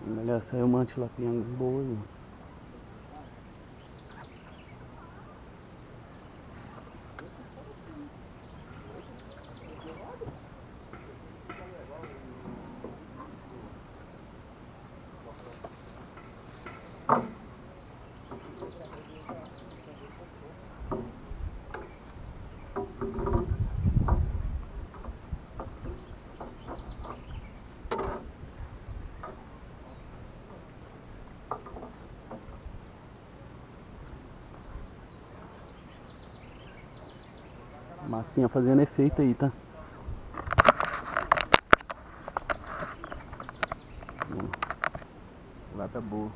Melhor sair uma tilapianga boa, né? Massinha fazendo efeito aí, tá? Lá tá boa.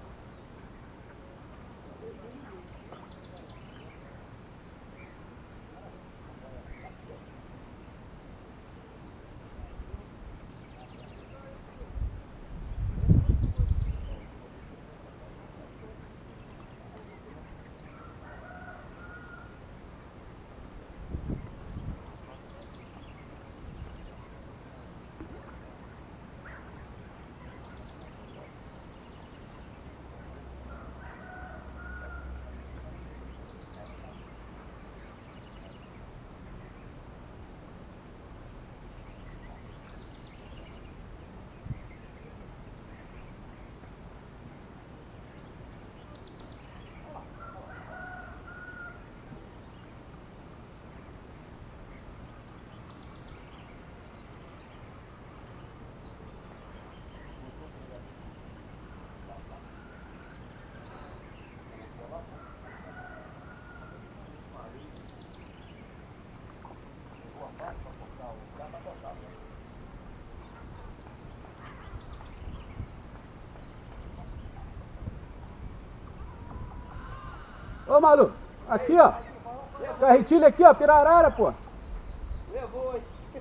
Ô Malu, aqui ó, carretilha aqui ó, pirarara pô. Levou, hein?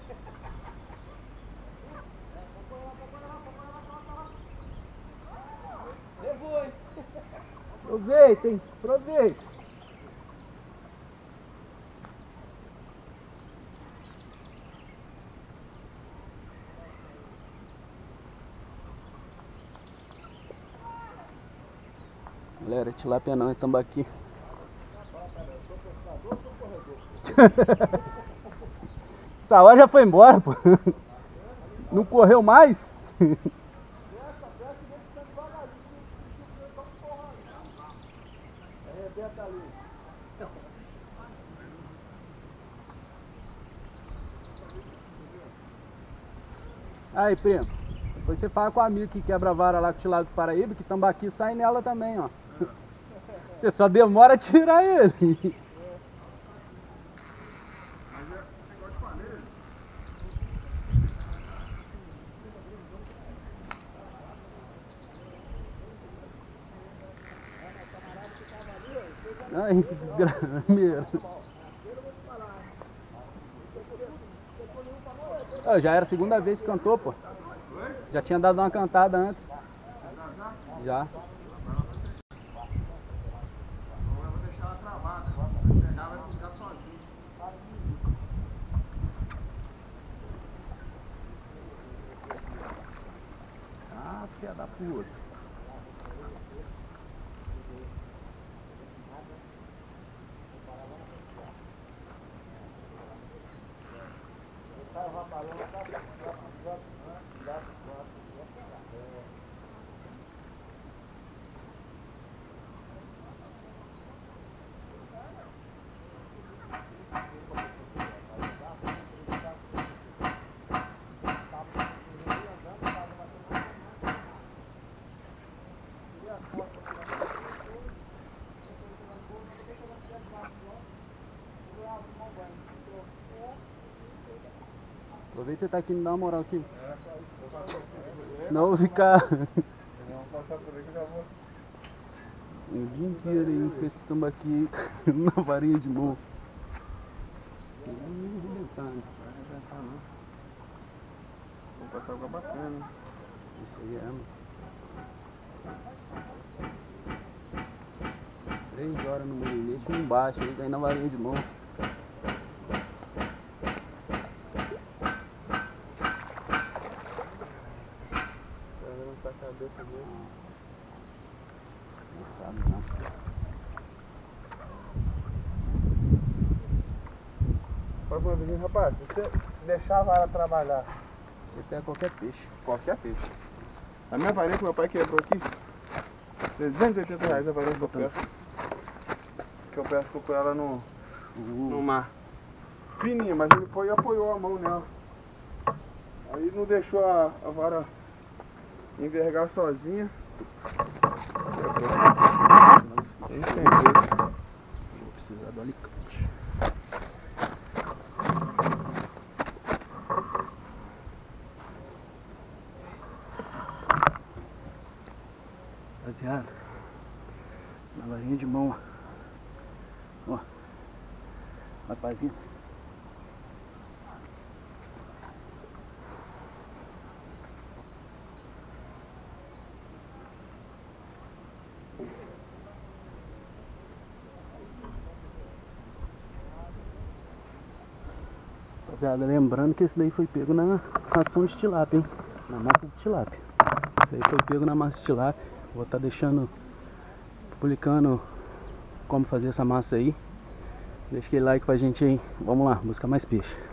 Levou, hein? Aproveitem, aproveitem. Galera, tilápia não, é tambaqui. Essa hora já foi embora, pô. Não correu mais? Aí, primo. Depois você fala com o amigo que quebra a vara lá com o tilápia do Paraíba, que tambaqui sai nela também, ó. Você só demora a tirar ele. Ai, que desgraça. Já era a segunda vez que cantou, pô. Já tinha dado uma cantada antes. Já. Eu vou deixar ela travada. Ela vai ficar sozinha. Ah, filha da puta. Aproveita que você tá aqui, me dá uma moral aqui. Senão eu vou ficar o dia inteiro aí com esse tambaqui na varinha de morro. Não vai nem arrebentar, né? Não vai arrebentar não. Vou passar água bacana. Isso aí é, mano. 3 horas no molinete e embaixo, aí na varinha de morro. Tá cabeça dele. Não sabe não. Rapaz, se você deixar a vara trabalhar, Você pega qualquer peixe. qualquer peixe. A minha varinha que meu pai quebrou aqui, R$280 a varinha que eu pesco. Que eu pesco com ela no mar. Fininha, mas ele foi e apoiou a mão nela. Aí não deixou a vara envergar sozinha. Vou precisar do alicate. Rapaziada, na varinha de mão, ó, rapazinho. Rapaziada, lembrando que esse daí foi pego na ração de tilápia, hein? Na massa de tilápia. Isso aí foi pego na massa de tilápia. Vou estar deixando, publicando como fazer essa massa aí. Deixa aquele like pra gente aí. Vamos lá, buscar mais peixe.